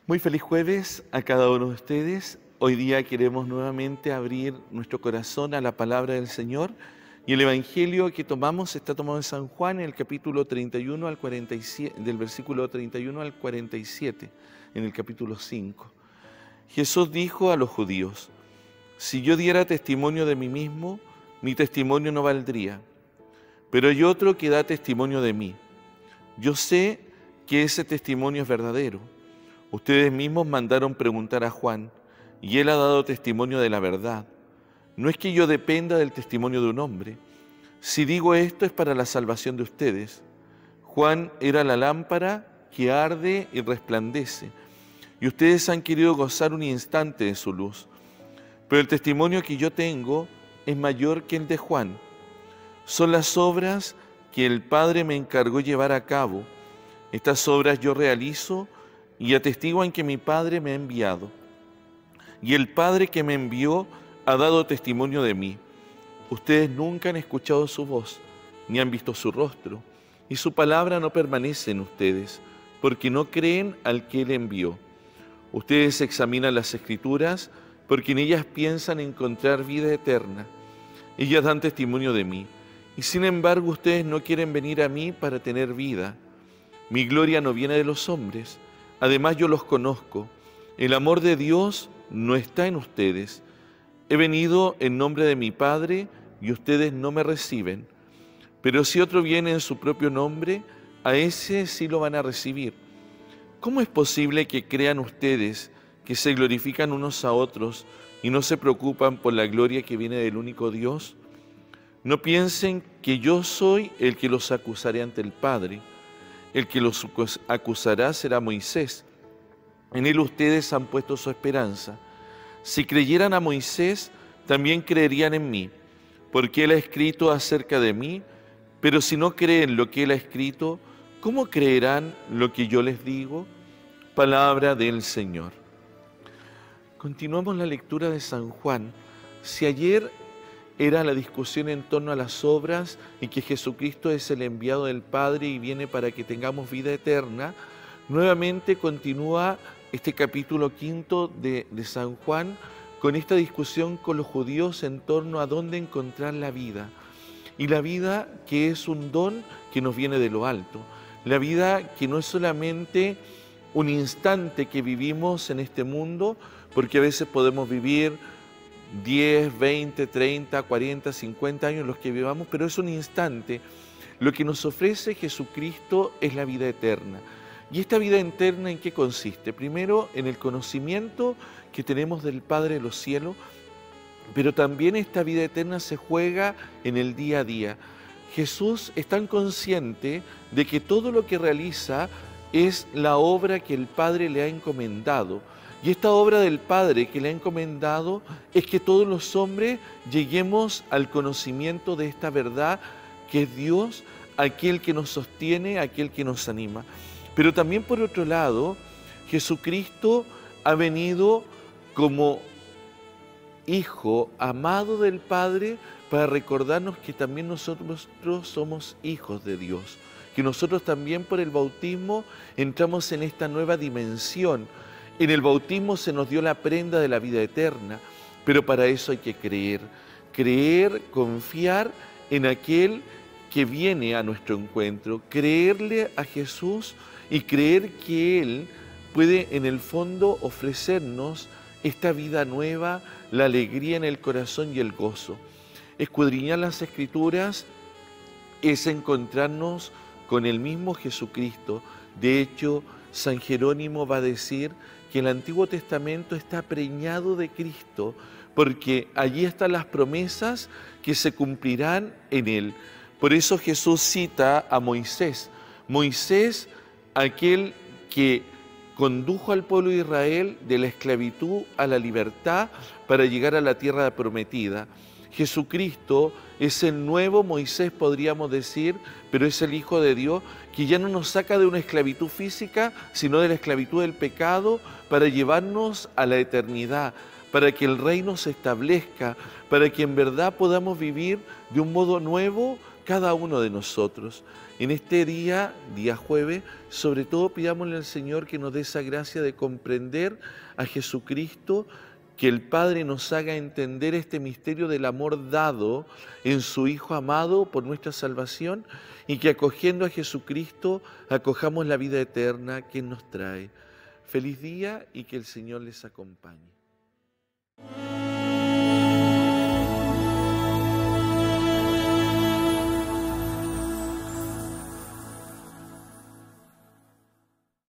Muy feliz jueves a cada uno de ustedes. Hoy día queremos nuevamente abrir nuestro corazón a la palabra del Señor y el Evangelio que tomamos está tomado en San Juan, en el capítulo 31 al 47, del versículo 31 al 47, en el capítulo 5. Jesús dijo a los judíos: si yo diera testimonio de mí mismo, mi testimonio no valdría, pero hay otro que da testimonio de mí. Yo sé que ese testimonio es verdadero. Ustedes mismos mandaron preguntar a Juan, y él ha dado testimonio de la verdad. No es que yo dependa del testimonio de un hombre. Si digo esto es para la salvación de ustedes. Juan era la lámpara que arde y resplandece, y ustedes han querido gozar un instante de su luz. Pero el testimonio que yo tengo es mayor que el de Juan. Son las obras que el Padre me encargó llevar a cabo. Estas obras yo realizo y atestiguan que mi Padre me ha enviado. Y el Padre que me envió ha dado testimonio de mí. Ustedes nunca han escuchado su voz, ni han visto su rostro, y su palabra no permanece en ustedes, porque no creen al que Él envió. Ustedes examinan las Escrituras, porque en ellas piensan encontrar vida eterna. Ellas dan testimonio de mí, y sin embargo ustedes no quieren venir a mí para tener vida. Mi gloria no viene de los hombres. Además yo los conozco. El amor de Dios no está en ustedes. He venido en nombre de mi Padre y ustedes no me reciben. Pero si otro viene en su propio nombre, a ese sí lo van a recibir. ¿Cómo es posible que crean ustedes que se glorifican unos a otros y no se preocupan por la gloria que viene del único Dios? No piensen que yo soy el que los acusaré ante el Padre. El que los acusará será Moisés. En él ustedes han puesto su esperanza. Si creyeran a Moisés, también creerían en mí, porque él ha escrito acerca de mí. Pero si no creen lo que él ha escrito, ¿cómo creerán lo que yo les digo? Palabra del Señor. Continuamos la lectura de San Juan. Si ayer era la discusión en torno a las obras y que Jesucristo es el enviado del Padre y viene para que tengamos vida eterna, nuevamente continúa este capítulo 5 de San Juan con esta discusión con los judíos en torno a dónde encontrar la vida. Y la vida que es un don que nos viene de lo alto. La vida que no es solamente un instante que vivimos en este mundo, porque a veces podemos vivir 10, 20, 30, 40, 50 años los que vivamos, pero es un instante. Lo que nos ofrece Jesucristo es la vida eterna. ¿Y esta vida eterna en qué consiste? Primero, en el conocimiento que tenemos del Padre de los cielos, pero también esta vida eterna se juega en el día a día. Jesús es tan consciente de que todo lo que realiza es la obra que el Padre le ha encomendado. Y esta obra del Padre que le ha encomendado es que todos los hombres lleguemos al conocimiento de esta verdad que es Dios, aquel que nos sostiene, aquel que nos anima. Pero también por otro lado, Jesucristo ha venido como Hijo amado del Padre para recordarnos que también nosotros somos hijos de Dios, que nosotros también por el bautismo entramos en esta nueva dimensión. En el bautismo se nos dio la prenda de la vida eterna, pero para eso hay que creer, confiar en aquel que viene a nuestro encuentro, creerle a Jesús y creer que Él puede en el fondo ofrecernos esta vida nueva, la alegría en el corazón y el gozo. Escudriñar las Escrituras es encontrarnos con el mismo Jesucristo. De hecho, San Jerónimo va a decir que el Antiguo Testamento está preñado de Cristo, porque allí están las promesas que se cumplirán en Él. Por eso Jesús cita a Moisés. Moisés, aquel que condujo al pueblo de Israel de la esclavitud a la libertad para llegar a la tierra prometida. Jesucristo es el nuevo Moisés, podríamos decir, pero es el Hijo de Dios que ya no nos saca de una esclavitud física, sino de la esclavitud del pecado para llevarnos a la eternidad, para que el reino se establezca, para que en verdad podamos vivir de un modo nuevo cada uno de nosotros. En este día, día jueves, sobre todo pidámosle al Señor que nos dé esa gracia de comprender a Jesucristo, que el Padre nos haga entender este misterio del amor dado en su Hijo amado por nuestra salvación, y que acogiendo a Jesucristo acojamos la vida eterna que nos trae. Feliz día y que el Señor les acompañe.